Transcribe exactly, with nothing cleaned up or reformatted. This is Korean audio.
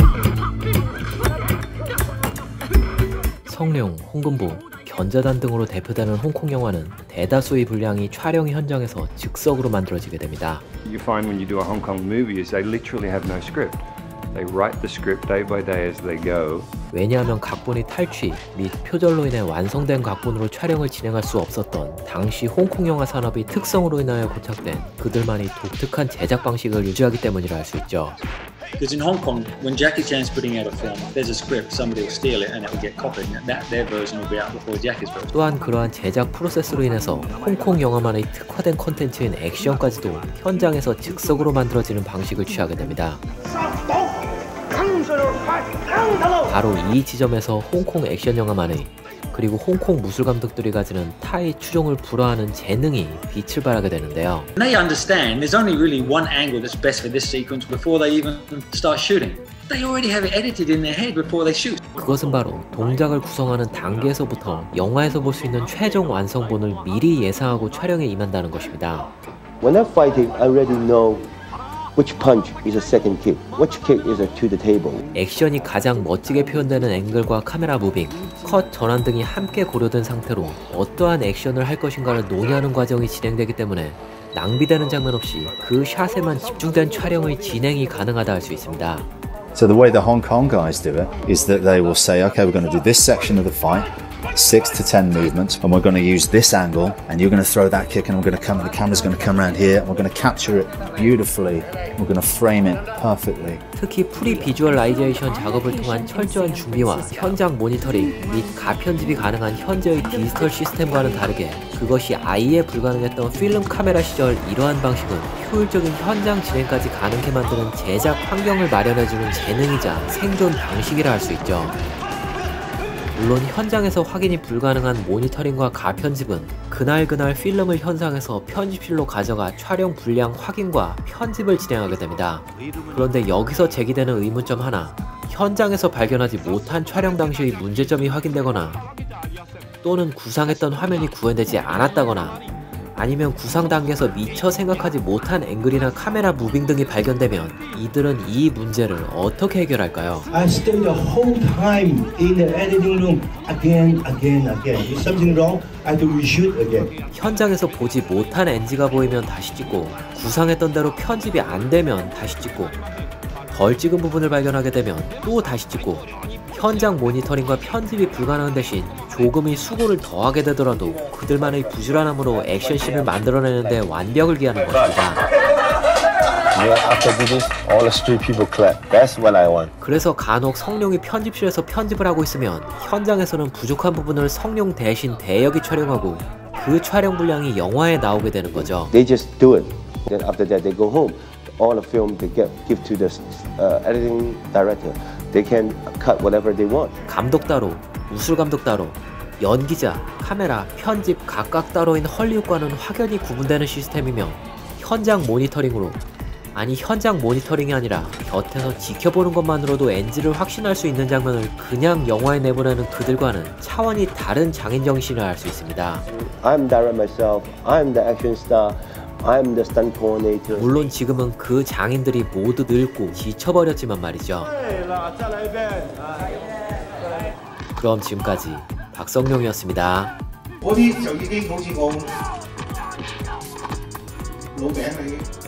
성룡, 홍금보, 견자단 등으로 대표되는 홍콩 영화는 대다수의 분량이 촬영 현장에서 즉석으로 만들어지게 됩니다. You find when you do a Hong Kong movie is they literally have no script. They write the script day by day as they go. 왜냐하면 각본이 탈취 및 표절로 인해 완성된 각본으로 촬영을 진행할 수 없었던 당시 홍콩 영화 산업의 특성으로 인하여 고착된 그들만의 독특한 제작 방식을 유지하기 때문이라 할 수 있죠. Because in Hong Kong, when Jackie Chan's putting out a film, there's a script, somebody will steal it and it will get copied, and that their version will be out before Jackie's version. 또한 그러한 제작 프로세스로 인해서 홍콩 영화만의 특화된 콘텐츠인 액션까지도 현장에서 즉석으로 만들어지는 방식을 취하게 됩니다. 바로 이 지점에서 홍콩 액션 영화만의 그리고 홍콩 무술 감독들이 가지는 타의 추종을 불허하는 재능이 빛을 발하게 되는데요. They understand there's only really one angle that's best for this sequence before they even start shooting. They already have it edited in their head before they shoot. 그것은 바로 동작을 구성하는 단계에서부터 영화에서 볼 수 있는 최종 완성본을 미리 예상하고 촬영에 임한다는 것입니다. When I'm fighting, I already know which punch is a second kick, which kick is a to the table. 액션이 가장 멋지게 표현되는 앵글과 카메라 무빙, 컷 전환 등이 함께 고려된 상태로 어떠한 액션을 할 것인가를 논의하는 과정이 진행되기 때문에 낭비되는 장면 없이 그 샷에만 집중된 촬영의 진행이 가능하다 할 수 있습니다. So the way the Hong Kong guys do it is that they will say, okay, we're going to do this section of the fight, six to ten movements, and we're going to use this angle, and you're going to throw that kick, and we're going to come, the camera's going to come around here, and we're going to capture it beautifully, we're going to frame it perfectly. 특히 프리 비주얼라이제이션 작업을 통한 철저한 준비와 현장 모니터링 및 가편집이 가능한 현재의 디지털 시스템과는 다르게 그것이 아예 불가능했던 필름 카메라 시절 이러한 방식은 효율적인 현장 진행까지 가능케 만드는 제작 환경을 마련해주는 재능이자 생존 방식이라 할 수 있죠. 물론 현장에서 확인이 불가능한 모니터링과 가편집은 그날그날 필름을 현상에서 편집실로 가져가 촬영 분량 확인과 편집을 진행하게 됩니다. 그런데 여기서 제기되는 의문점 하나, 현장에서 발견하지 못한 촬영 당시의 문제점이 확인되거나 또는 구상했던 화면이 구현되지 않았다거나 아니면 구상 단계에서 미처 생각하지 못한 앵글이나 카메라 무빙 등이 발견되면 이들은 이 문제를 어떻게 해결할까요? I stay the whole time in the editing room again, again, again. If something wrong, I have to reshoot again. 현장에서 보지 못한 엔지가 보이면 다시 찍고 구상했던 대로 편집이 안 되면 다시 찍고 덜 찍은 부분을 발견하게 되면 또 다시 찍고 현장 모니터링과 편집이 불가능한 대신 조금의 수고를 더하게 되더라도 그들만의 부지런함으로 액션씬을 만들어내는데 완벽을 기하는 것입니다. 그래서 간혹 성룡이 편집실에서 편집을 하고 있으면 현장에서는 부족한 부분을 성룡 대신 대역이 촬영하고 그 촬영 분량이 영화에 나오게 되는 거죠. They just do it. Then after that they go home. All the film they get give to the uh, editing director. They can cut whatever they want. 감독 따로, 무술 감독 따로, 연기자, 카메라, 편집 각각 따로인 헐리우드과는 확연히 구분되는 시스템이며 현장 모니터링으로 아니 현장 모니터링이 아니라 곁에서 지켜보는 것만으로도 엔지를 확신할 수 있는 장면을 그냥 영화에 내보내는 그들과는 차원이 다른 장인 정신을 알 수 있습니다. I'm direct myself. I'm the action star. I'm the stunt coordinator. 물론 지금은 그 장인들이 모두 늙고 지쳐버렸지만 말이죠. 그럼 지금까지 박성룡이었습니다. 어디 저기 공시공 老餅嚟嘅。